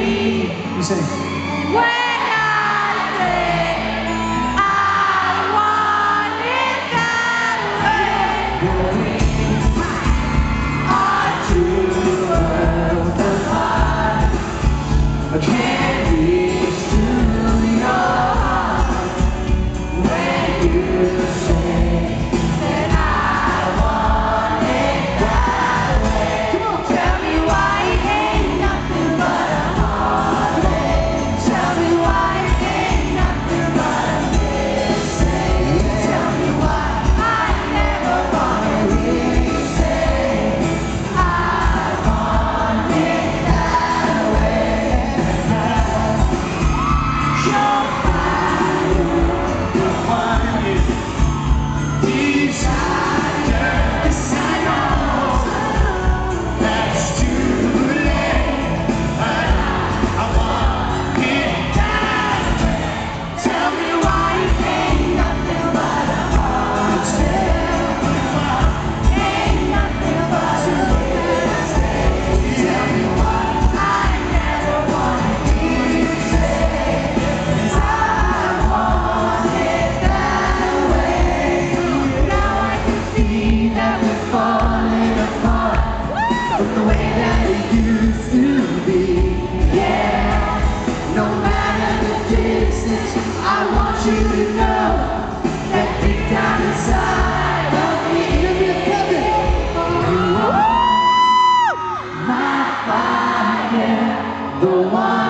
You say, when I say I want it that way. Our two worlds apart, I can't reach to your heart when you say that I want it that way. Come on, tell me why it ain't nothing but a heartache. Tell me why it ain't nothing but a mistake. Tell me why I never wanna hear you say I want it that way. You're fire, the one you desire. Yes, I know that's too late, but I want it that way. Tell me why it ain't nothing but a heartache. Ain't nothing but a mistake. Tell me why I never wanna hear you say I want it that way. Now I can see that we're falling apart from the way that it used to be. Yeah, no matter the distance, I want you to know that deep down inside of me, you are my fire, the one.